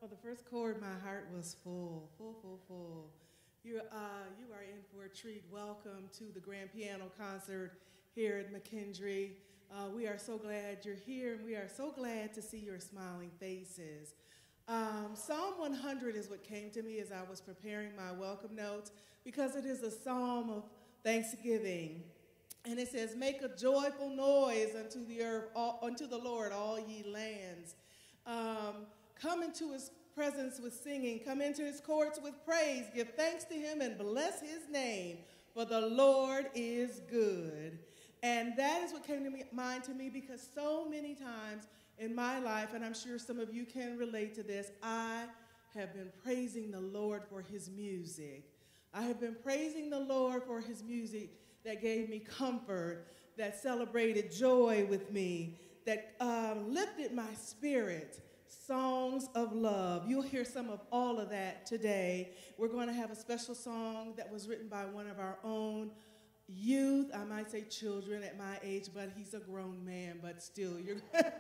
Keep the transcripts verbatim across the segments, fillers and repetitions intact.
the first chord, my heart was full, full, full, full. You're, uh, you are in for a treat. Welcome to the Grand Piano Concert here at McKendree. Uh, we are so glad you're here, and we are so glad to see your smiling faces. Um, Psalm one hundred is what came to me as I was preparing my welcome notes, because it is a psalm of thanksgiving. And it says, "Make a joyful noise unto the earth, all, unto the Lord, all ye lands. Um, come into his presence with singing. Come into his courts with praise. Give thanks to him and bless his name, for the Lord is good." And that is what came to me, mind to me, because so many times in my life, and I'm sure some of you can relate to this, I have been praising the Lord for his music. I have been praising the Lord for his music that gave me comfort, that celebrated joy with me, that um, lifted my spirit. Songs of love. You'll hear some of all of that today. We're going to have a special song that was written by one of our own youth. I might say children at my age, but he's a grown man, but still, you're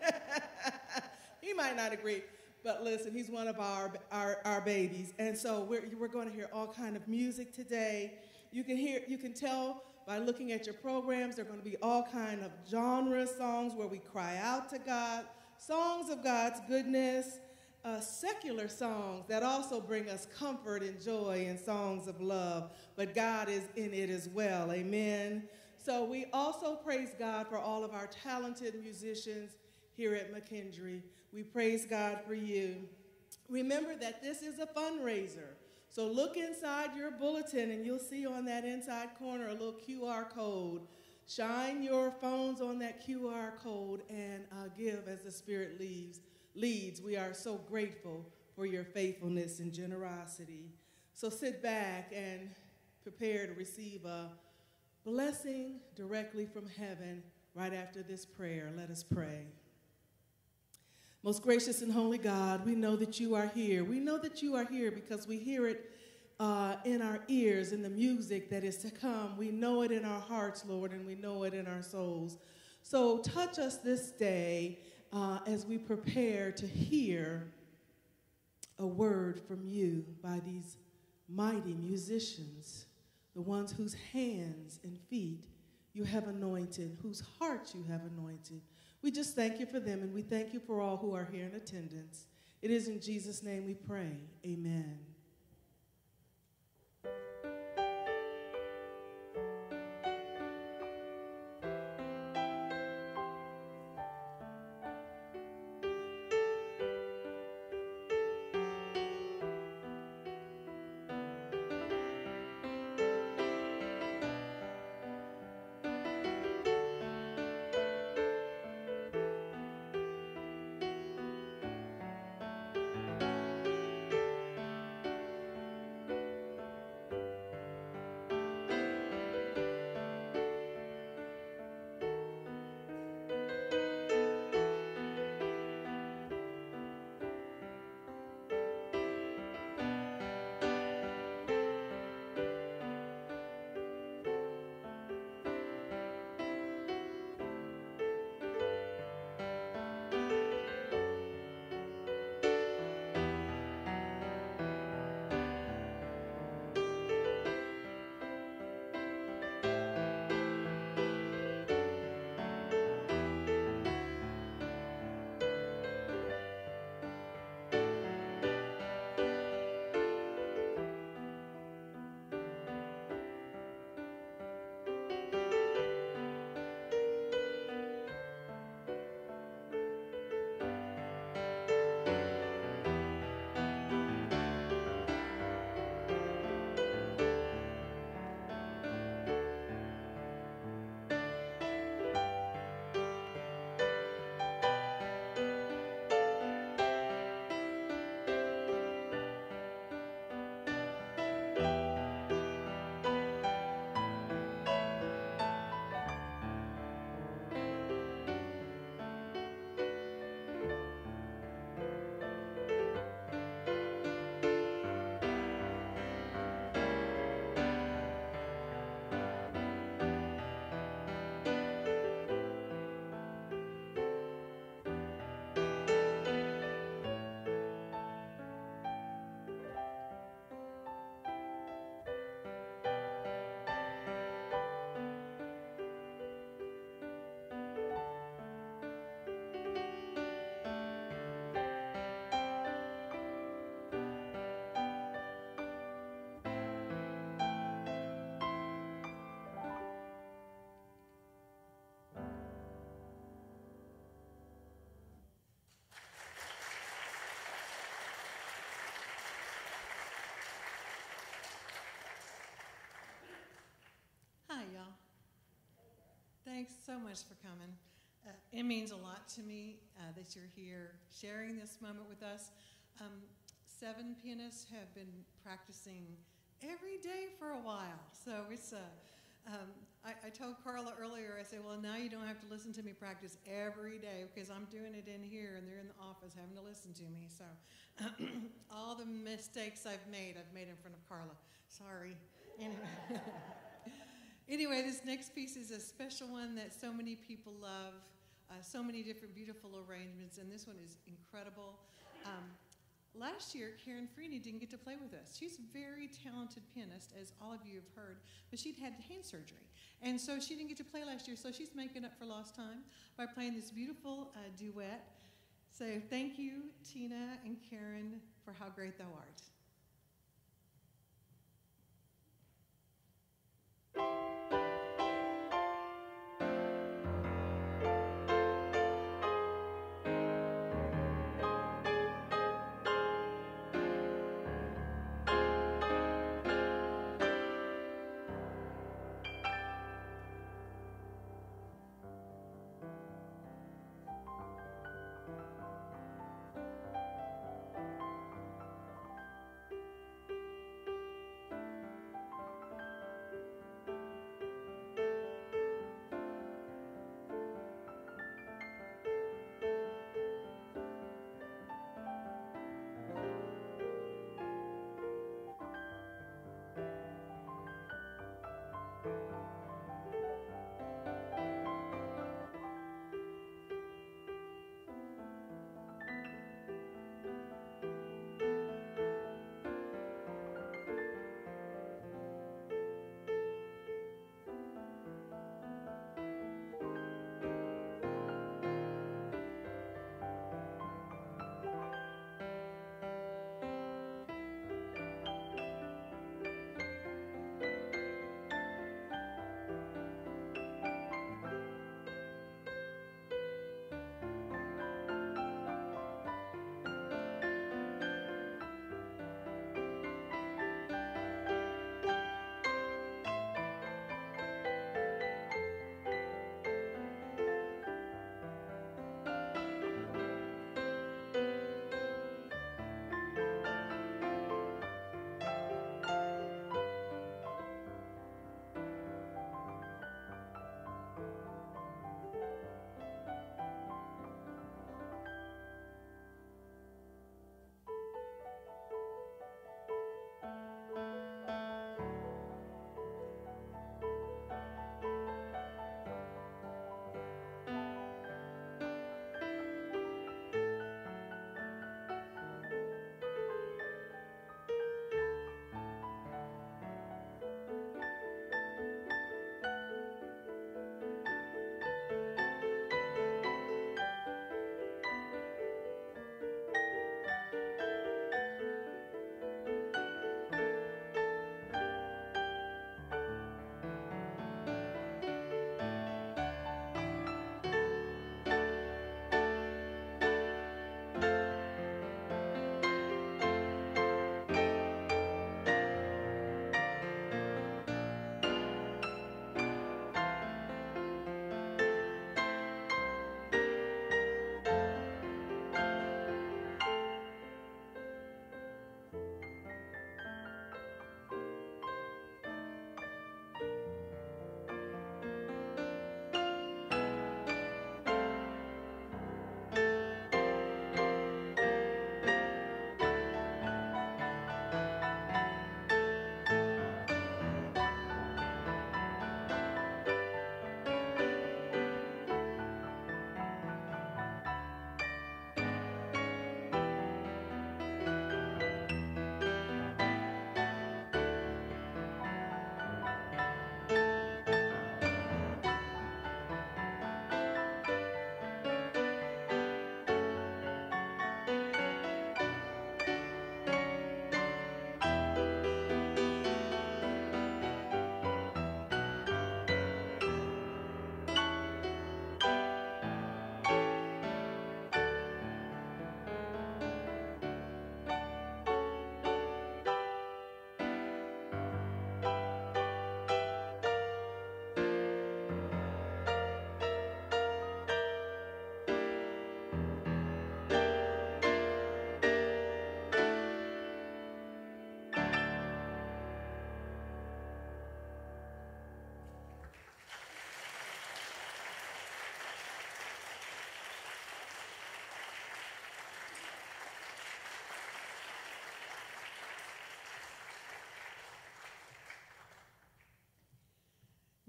he might not agree. But listen, he's one of our, our, our babies. And so we're, we're going to hear all kind of music today. You can hear, you can tell by looking at your programs, there are going to be all kind of genre songs where we cry out to God, songs of God's goodness, uh, secular songs that also bring us comfort and joy, and songs of love. But God is in it as well, amen. So we also praise God for all of our talented musicians here at McKendree. We praise God for you. Remember that this is a fundraiser. So look inside your bulletin, and you'll see on that inside corner a little Q R code. Shine your phones on that Q R code and uh, give as the Spirit leads. leads. We are so grateful for your faithfulness and generosity. So sit back and prepare to receive a blessing directly from heaven right after this prayer. Let us pray. Most gracious and holy God, we know that you are here. We know that you are here because we hear it uh, in our ears, in the music that is to come. We know it in our hearts, Lord, and we know it in our souls. So touch us this day uh, as we prepare to hear a word from you by these mighty musicians, the ones whose hands and feet you have anointed, whose hearts you have anointed. We just thank you for them, and we thank you for all who are here in attendance. It is in Jesus' name we pray. Amen. thanks so much for coming. Uh, it means a lot to me uh, that you're here sharing this moment with us. Um, seven pianists have been practicing every day for a while. So it's a, um, I, I told Carla earlier, I said, well, now you don't have to listen to me practice every day because I'm doing it in here and they're in the office having to listen to me. So all the mistakes I've made, I've made in front of Carla. Sorry. Anyway. Anyway, this next piece is a special one that so many people love, uh, so many different beautiful arrangements, and this one is incredible. Um, last year, Karen Freeney didn't get to play with us. She's a very talented pianist, as all of you have heard, but she'd had hand surgery, and so she didn't get to play last year, so she's making up for lost time by playing this beautiful uh, duet. So thank you, Tina and Karen, for How Great Thou Art.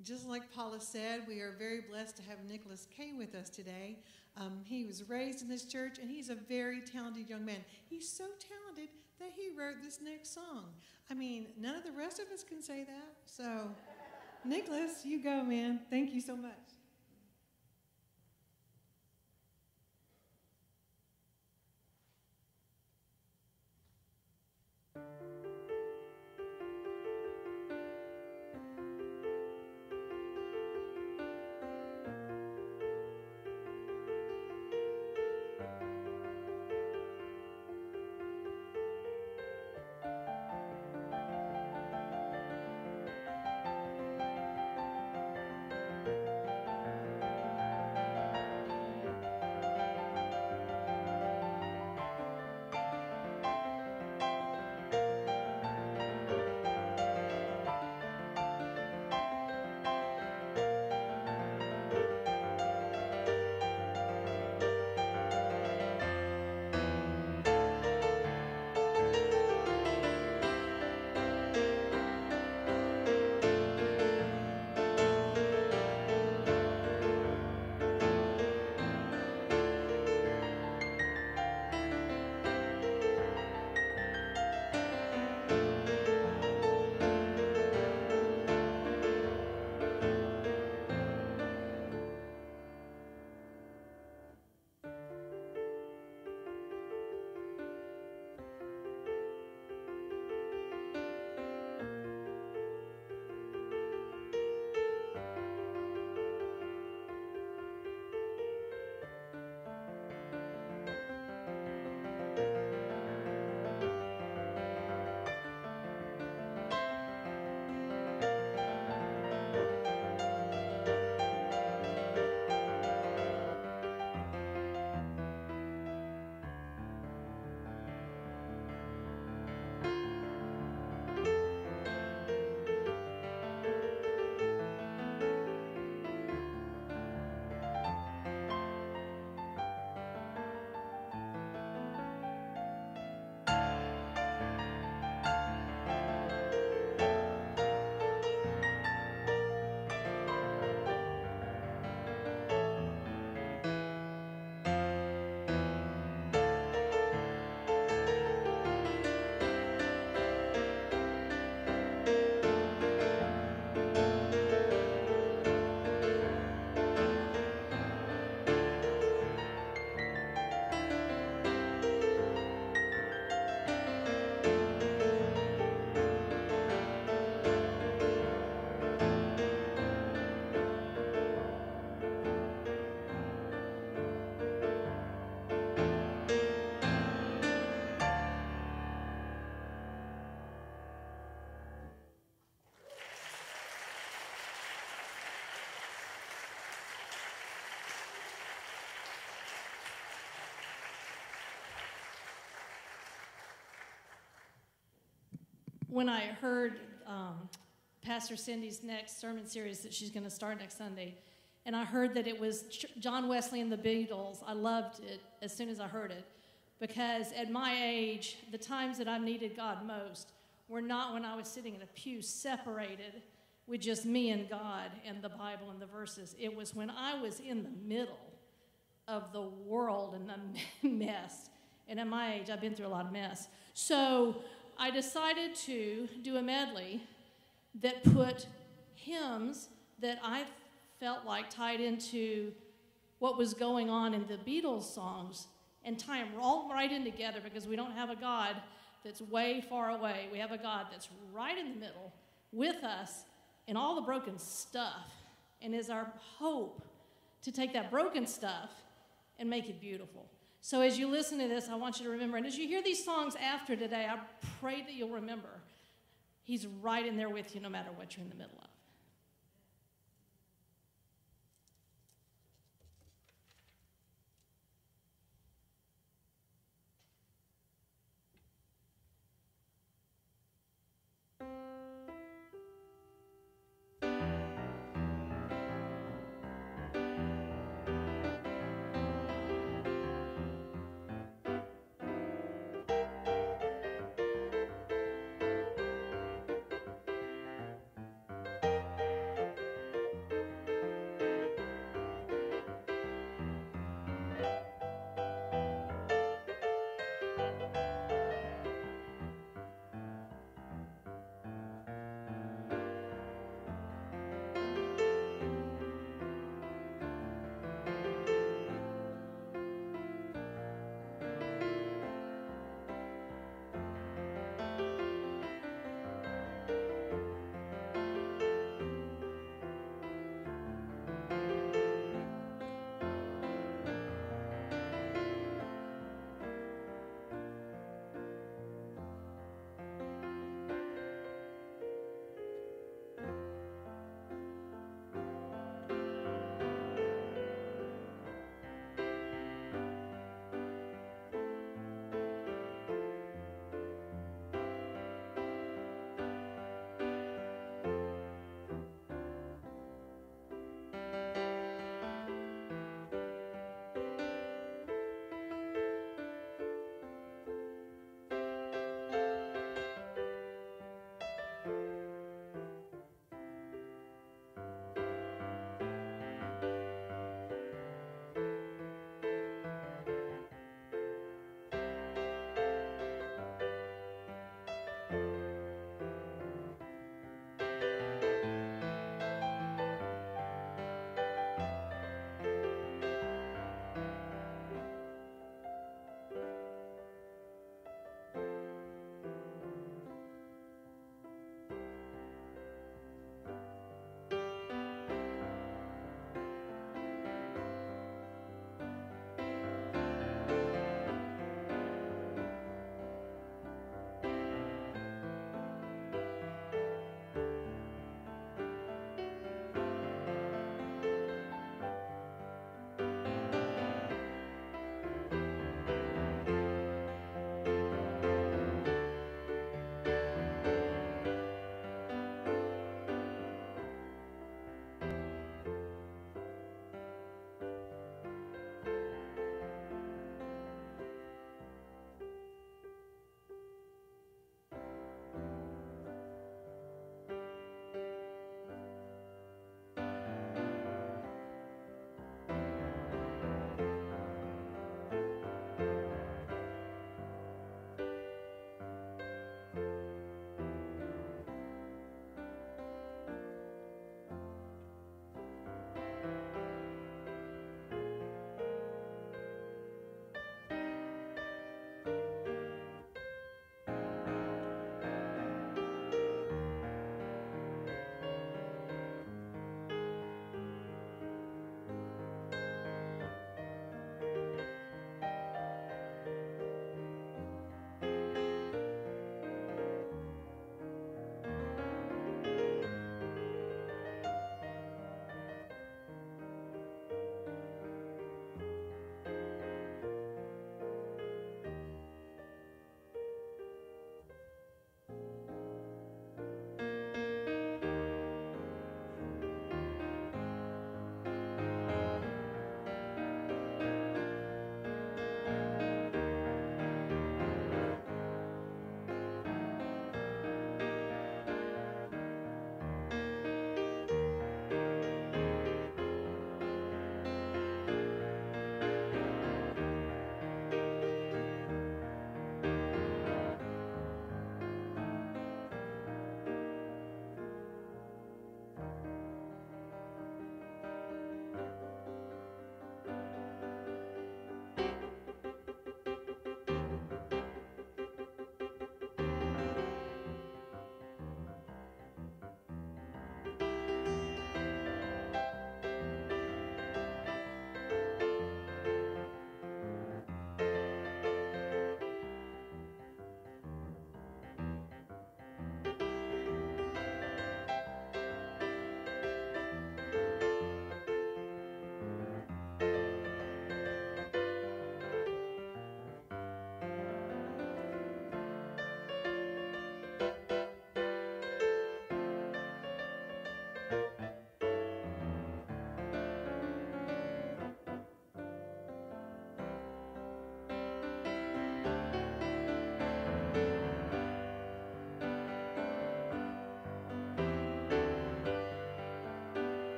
Just like Paula said, we are very blessed to have Nicholas Kay with us today. Um, he was raised in this church, and he's a very talented young man. He's so talented that he wrote this next song. I mean, none of the rest of us can say that. So, Nicholas, you go, man. Thank you so much. When I heard um, Pastor Cindy's next sermon series that she's going to start next Sunday, and I heard that it was Ch- John Wesley and the Beatles, I loved it as soon as I heard it, because at my age, the times that I needed God most were not when I was sitting in a pew separated with just me and God and the Bible and the verses. It was when I was in the middle of the world and the mess. And at my age, I've been through a lot of mess. So I decided to do a medley that put hymns that I felt like tied into what was going on in the Beatles songs and tie them all right in together, because we don't have a God that's way far away. We have a God that's right in the middle with us in all the broken stuff, and is our hope to take that broken stuff and make it beautiful. So as you listen to this, I want you to remember, and as you hear these songs after today, I pray that you'll remember he's right in there with you no matter what you're in the middle of.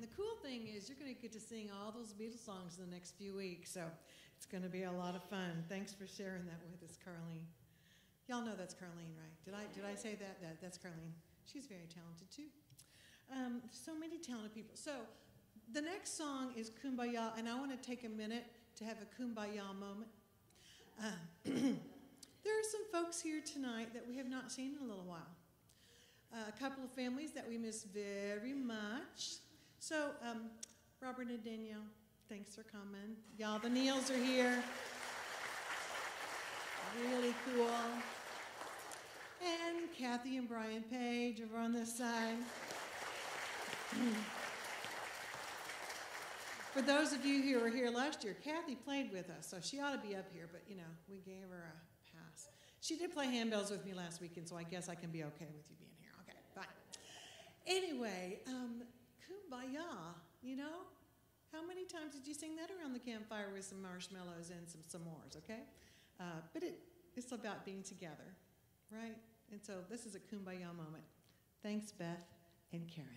cool thing is you're going to get to sing all those Beatles songs in the next few weeks, so it's going to be a lot of fun. Thanks for sharing that with us, Carlene. Y'all know that's Carlene, right? Did I did I say that? that that's Carlene. She's very talented, too. Um, so many talented people. So the next song is Kumbaya, and I want to take a minute to have a Kumbaya moment. Uh, there are some folks here tonight that we have not seen in a little while. Uh, a couple of families that we miss very much. So, um, Robert and Danielle, thanks for coming. Y'all, the Neils are here. Really cool. And Kathy and Brian Page over on this side. For those of you who were here last year, Kathy played with us, so she ought to be up here, but, you know, we gave her a pass. She did play handbells with me last weekend, so I guess I can be okay with you being here. Okay, fine. Anyway, um, Kumbaya, you know? How many times did you sing that around the campfire with some marshmallows and some s'mores, okay? Uh, but it, it's about being together, right? And so this is a Kumbaya moment. Thanks, Beth and Karen.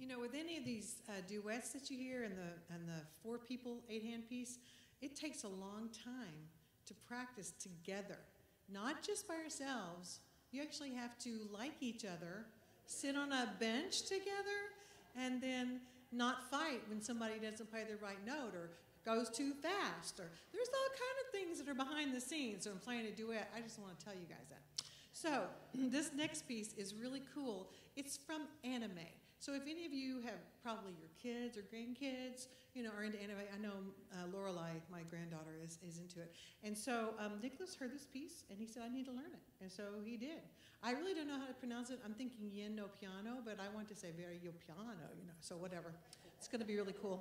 You know, with any of these uh, duets that you hear and the and the four people eight hand piece, it takes a long time to practice together, not just by ourselves. You actually have to like each other, sit on a bench together, and then not fight when somebody doesn't play the right note or goes too fast. Or there's all kind of things that are behind the scenes. So I'm playing a duet. I just want to tell you guys that. So this next piece is really cool. It's from anime. So if any of you have probably your kids or grandkids, you know, are into anime, I know uh, Lorelei, my granddaughter, is, is into it. And so um, Nicholas heard this piece, and he said, I need to learn it. And so he did. I really don't know how to pronounce it. I'm thinking yin no piano, but I want to say very yo piano, you know, so whatever. It's going to be really cool.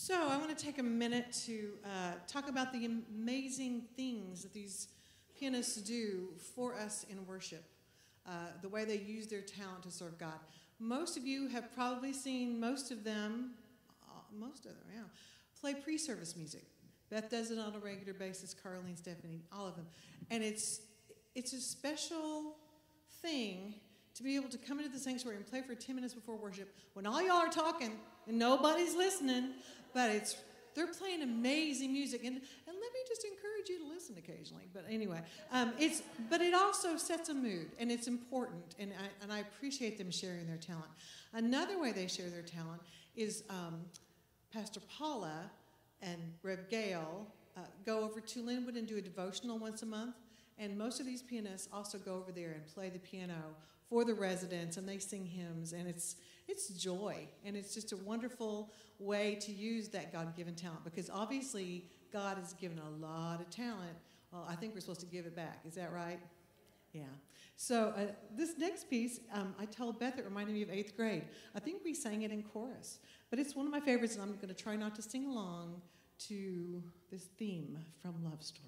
So I want to take a minute to uh, talk about the amazing things that these pianists do for us in worship, uh, the way they use their talent to serve God. Most of you have probably seen most of them, uh, most of them, yeah, play pre-service music. Beth does it on a regular basis, Carlene, Stephanie, all of them. And it's it's a special thing to be able to come into the sanctuary and play for ten minutes before worship when all y'all are talking and nobody's listening, but it's they're playing amazing music. And, and let me just encourage you to listen occasionally. But anyway, um, it's but it also sets a mood, and it's important, and I, and I appreciate them sharing their talent. Another way they share their talent is um, Pastor Paula and Rev Gail uh, go over to Linwood and do a devotional once a month. And most of these pianists also go over there and play the piano for the residents, and they sing hymns, and it's it's joy, and it's just a wonderful way to use that God-given talent, because obviously God has given a lot of talent. Well, I think we're supposed to give it back. Is that right? Yeah. So uh, this next piece, um, I told Beth it reminded me of eighth grade. I think we sang it in chorus, but it's one of my favorites, and I'm going to try not to sing along to this theme from Love Story.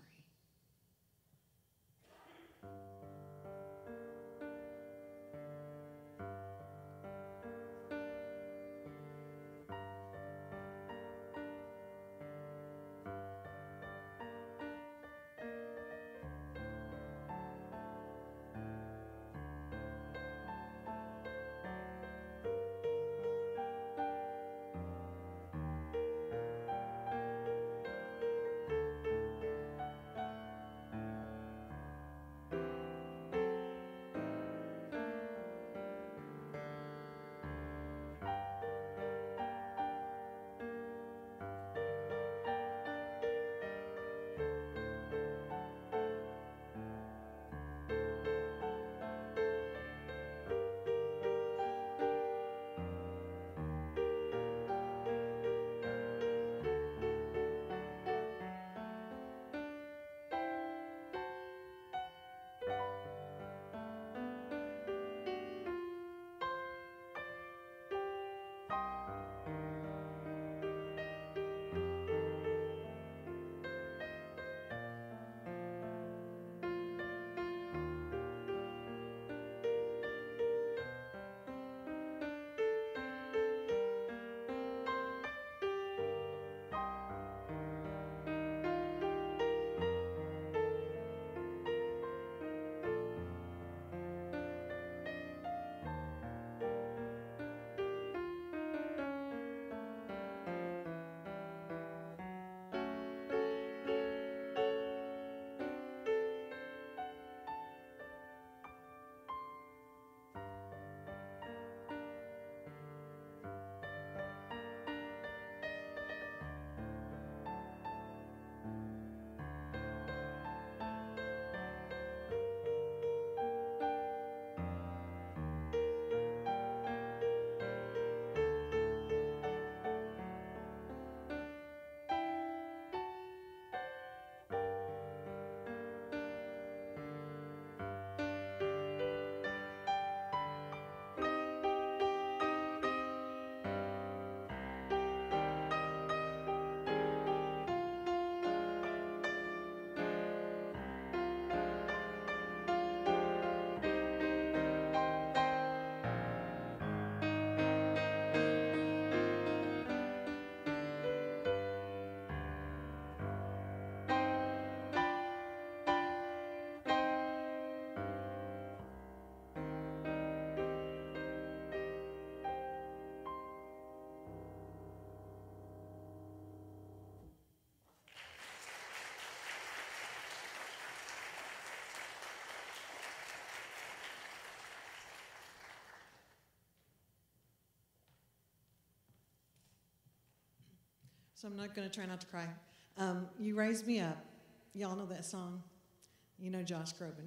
So I'm not going to try not to cry. Um, you Raise Me Up. Y'all know that song. You know Josh Groban.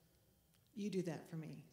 You do that for me.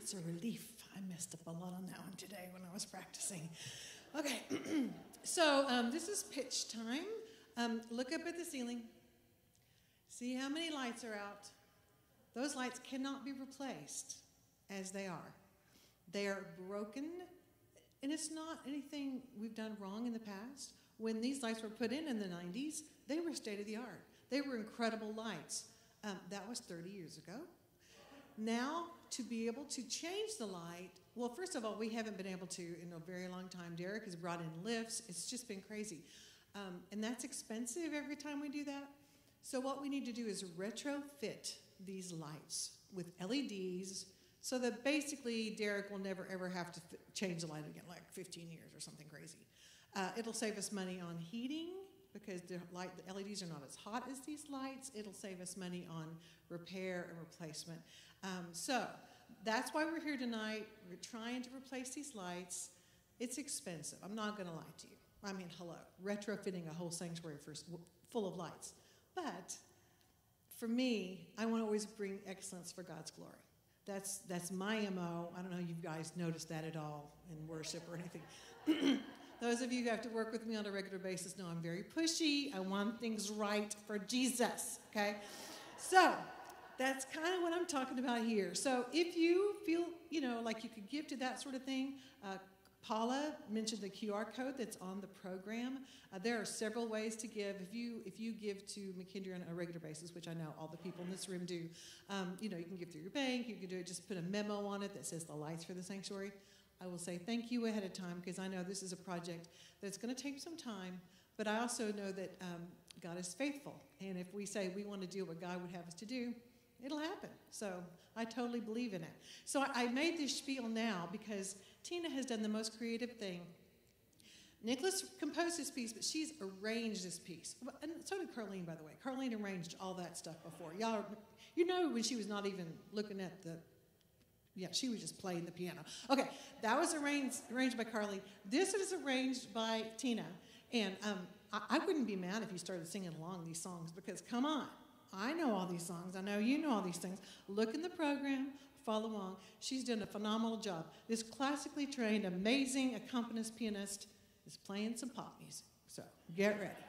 it's a relief. I messed up a lot on that one today when I was practicing. Okay, so um, this is pitch time. Um, look up at the ceiling. See how many lights are out. Those lights cannot be replaced as they are. They are broken, and it's not anything we've done wrong in the past. When these lights were put in in the nineties, they were state-of-the-art. They were incredible lights. Um, that was thirty years ago. Now, to be able to change the light, well, first of all, we haven't been able to in a very long time. Derek has brought in lifts. It's just been crazy. Um, and that's expensive every time we do that. So what we need to do is retrofit these lights with L E Ds so that basically Derek will never, ever have to f- change the light again, like fifteen years or something crazy. Uh, it'll save us money on heating because the, light, the L E Ds are not as hot as these lights. It'll save us money on repair and replacement. Um, so that's why we're here tonight. We're trying to replace these lights. It's expensive. I'm not going to lie to you. I mean, hello, retrofitting a whole sanctuary for, full of lights. But for me, I want to always bring excellence for God's glory. That's, that's my M O. I don't know if you guys noticed that at all in worship or anything. Those of you who have to work with me on a regular basis know I'm very pushy. I want things right for Jesus, okay? So that's kind of what I'm talking about here. So if you feel, you know, like you could give to that sort of thing, uh, Paula mentioned the Q R code that's on the program. Uh, there are several ways to give. If you if you give to McKendree on a regular basis, which I know all the people in this room do, um, you know, you can give through your bank. You can do it. Just put a memo on it that says the lights for the sanctuary. I will say thank you ahead of time because I know this is a project that's going to take some time. But I also know that um, God is faithful, and if we say we want to do what God would have us to do, it'll happen. So I totally believe in it. So I, I made this spiel now because Tina has done the most creative thing. Nicholas composed this piece, but she's arranged this piece. And so did Carlene, by the way. Carlene arranged all that stuff before. Y'all, you know when she was not even looking at the, yeah, she was just playing the piano. Okay, that was arranged, arranged by Carlene. This is arranged by Tina. And um, I, I wouldn't be mad if you started singing along these songs because, come on, I know all these songs. I know you know all these things. Look in the program. Follow along. She's done a phenomenal job. This classically trained, amazing accompanist pianist is playing some pop music. So get ready.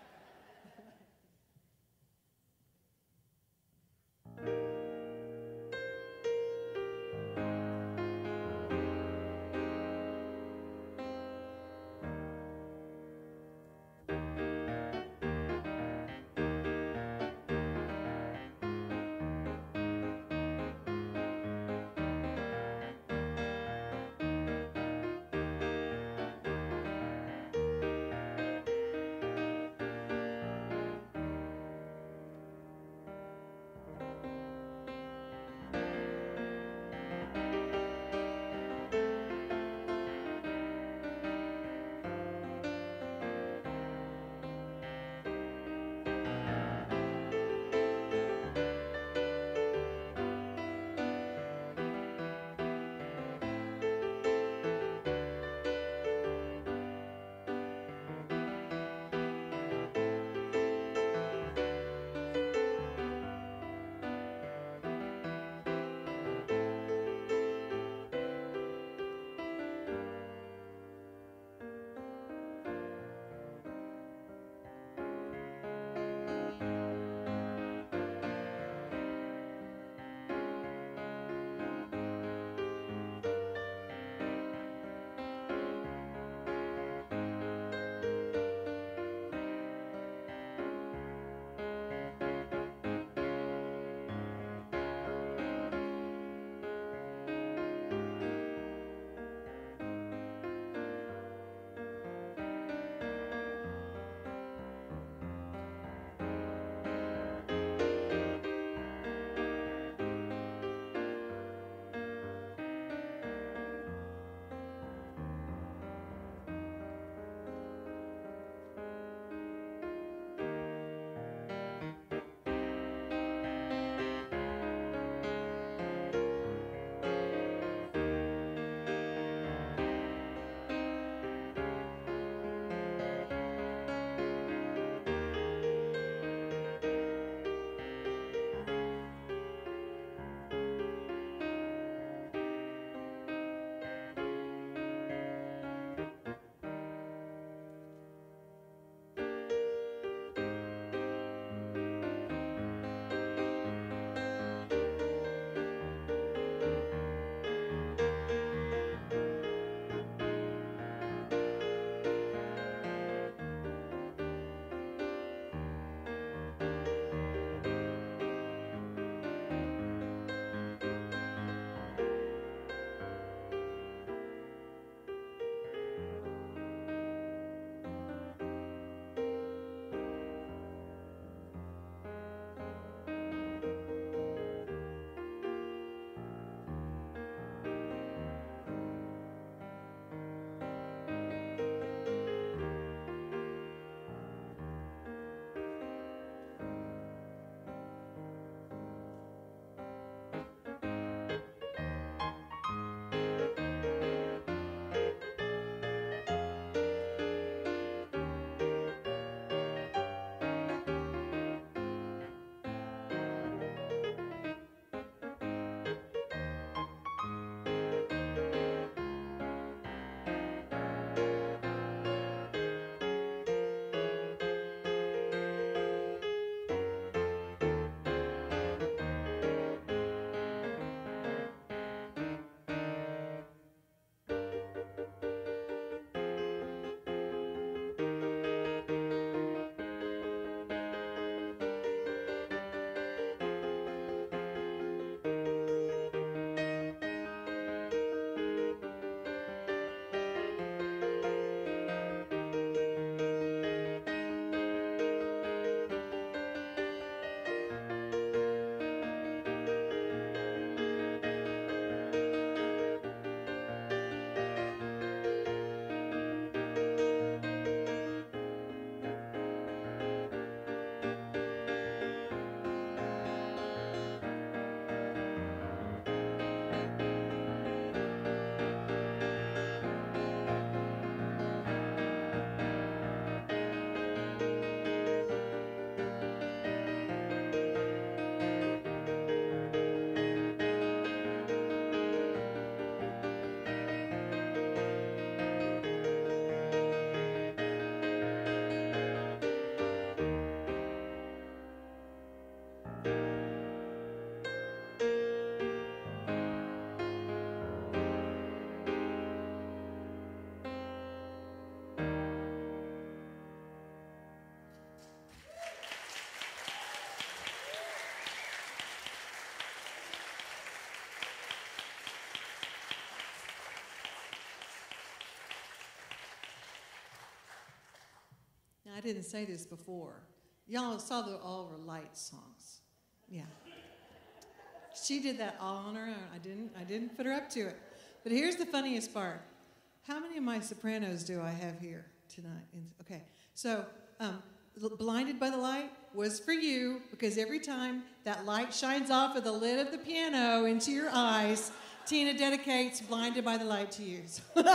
didn't say this before. Y'all saw the All Were Light songs. Yeah. She did that all on her own. I didn't, I didn't put her up to it. But here's the funniest part. How many of my sopranos do I have here tonight? Okay, so um, Blinded by the Light was for you, because every time that light shines off of the lid of the piano into your eyes, Tina dedicates Blinded by the Light to you.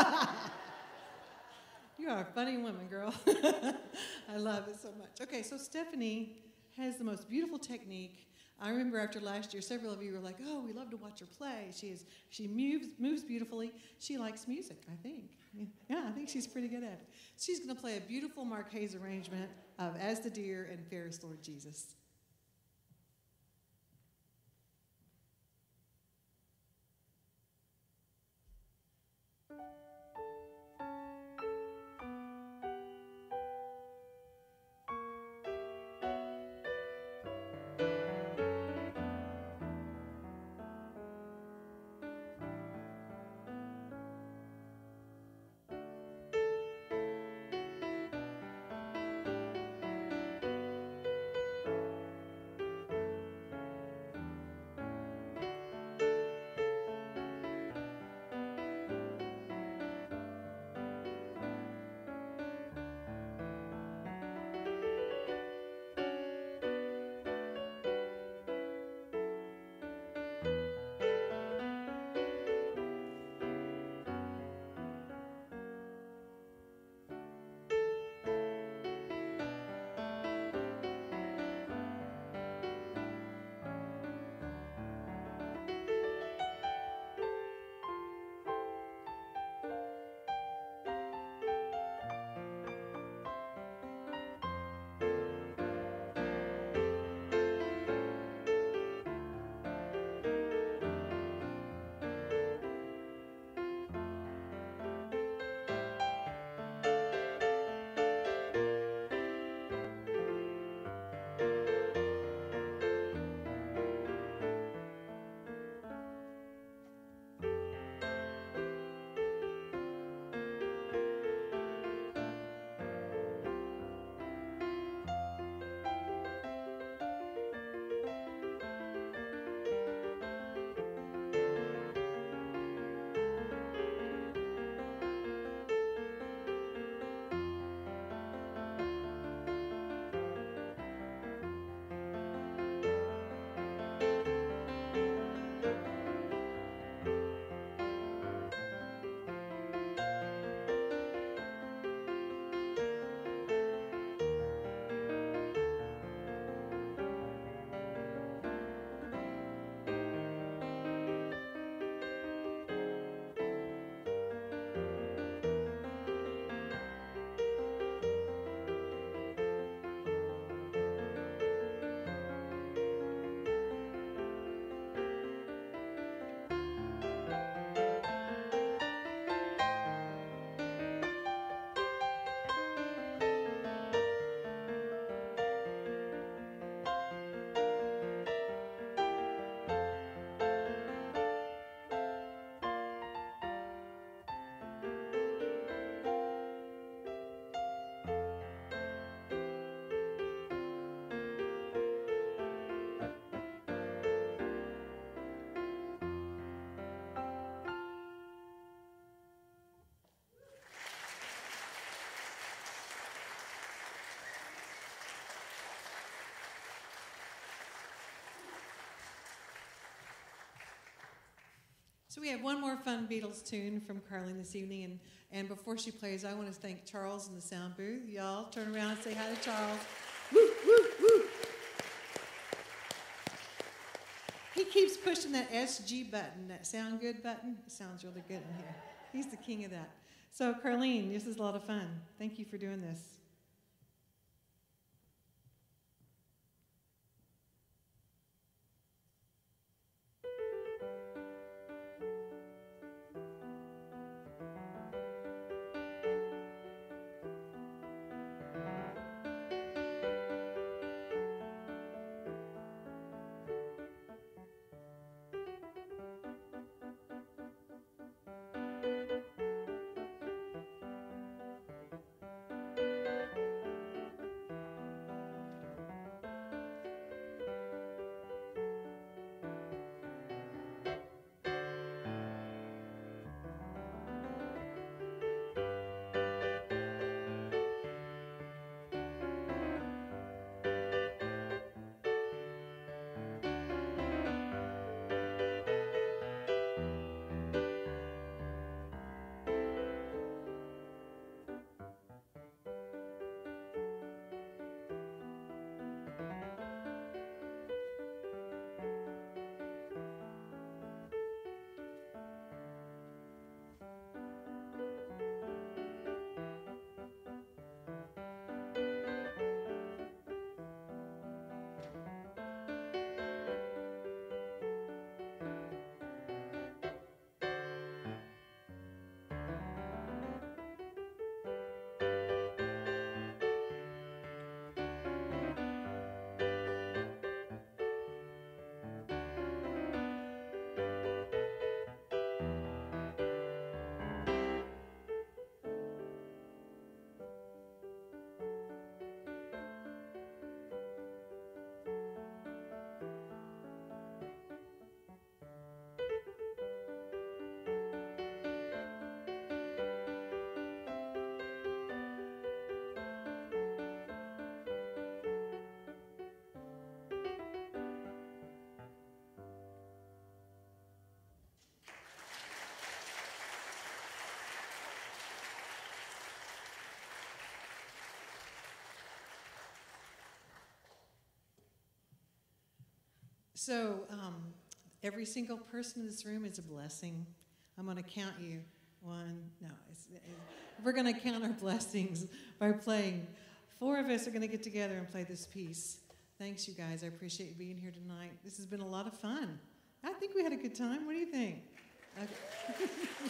You are a funny woman, girl. I love it so much. Okay, so Stephanie has the most beautiful technique. I remember after last year, several of you were like, oh, we love to watch her play. She is, she moves, moves beautifully. She likes music, I think. Yeah, I think she's pretty good at it. She's going to play a beautiful Mark Hayes arrangement of As the Deer and Fairest Lord Jesus. So we have one more fun Beatles tune from Carlene this evening, and, and before she plays, I want to thank Charles in the sound booth. Y'all turn around and say hi to Charles. Woo, woo, woo. He keeps pushing that S G button, that sound good button. It sounds really good in here. He's the king of that. So Carlene, this is a lot of fun. Thank you for doing this. So um, every single person in this room is a blessing. I'm going to count you. One, no, it's, it, we're going to count our blessings by playing. Four of us are going to get together and play this piece. Thanks, you guys. I appreciate you being here tonight. This has been a lot of fun. I think we had a good time. What do you think? Okay.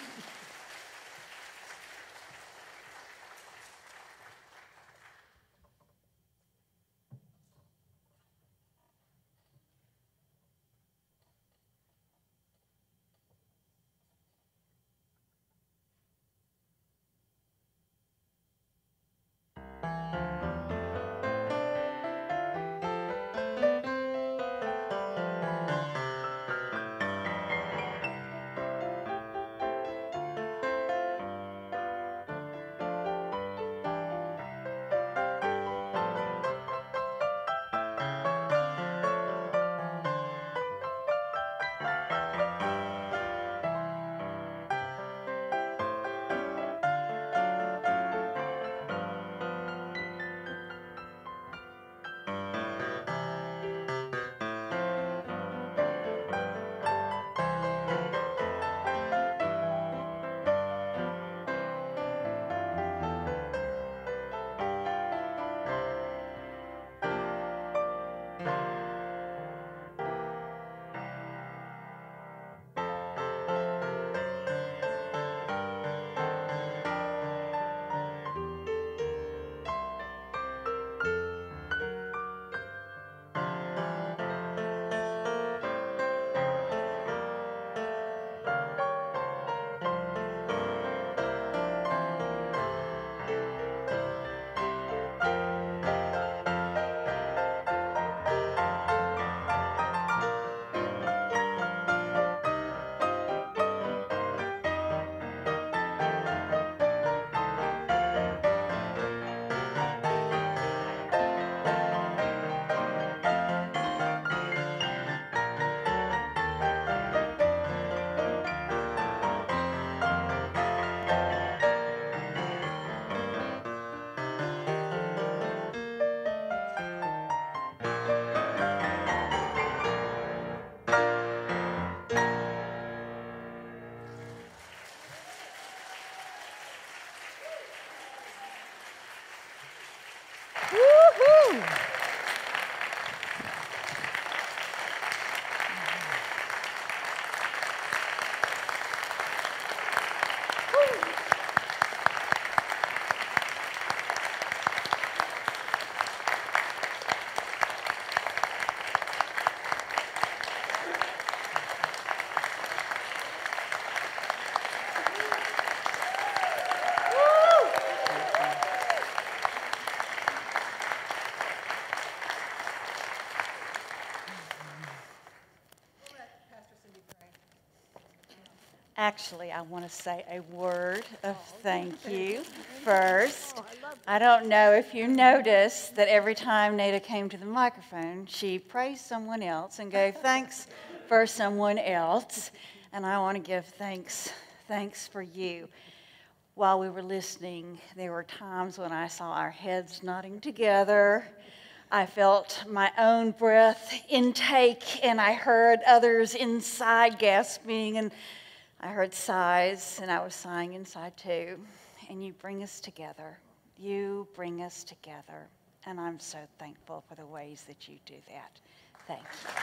Actually, I want to say a word of thank you first. I don't know if you noticed that every time Nada came to the microphone, she praised someone else and gave thanks for someone else. And I want to give thanks, thanks for you. While we were listening, there were times when I saw our heads nodding together. I felt my own breath intake, and I heard others inside gasping, and I heard sighs, and I was sighing inside too. And you bring us together. You bring us together. And I'm so thankful for the ways that you do that. Thank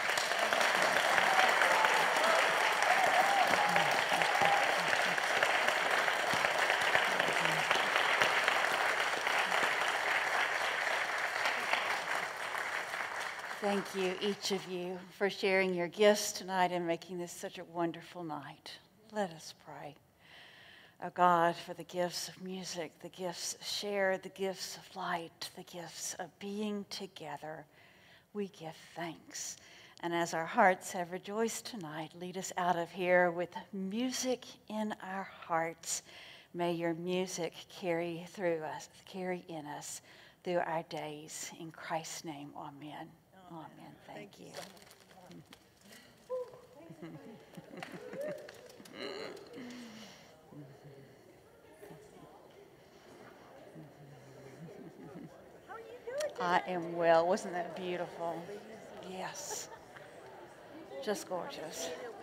you. Thank you, each of you, for sharing your gifts tonight and making this such a wonderful night. Let us pray. Oh God, for the gifts of music, the gifts shared, the gifts of light, the gifts of being together, we give thanks. And as our hearts have rejoiced tonight, lead us out of here with music in our hearts. May your music carry through us, carry in us through our days. In Christ's name, amen. Amen. Amen. Thank, Thank you. you so I am well. Wasn't that beautiful? Yes. Just gorgeous.